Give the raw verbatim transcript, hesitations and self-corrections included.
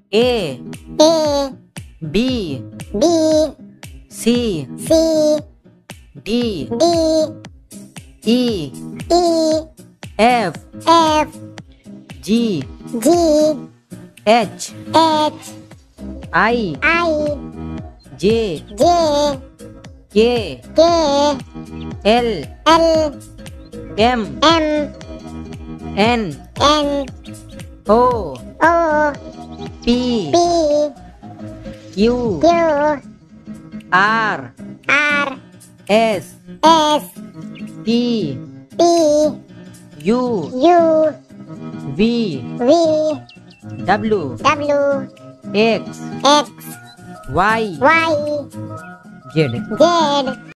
A A B B C C D D E E F F G G H H I I J J K K L L M M N N O O P P Q Q R R S S T T U U V V W W X X Y Y Z. Z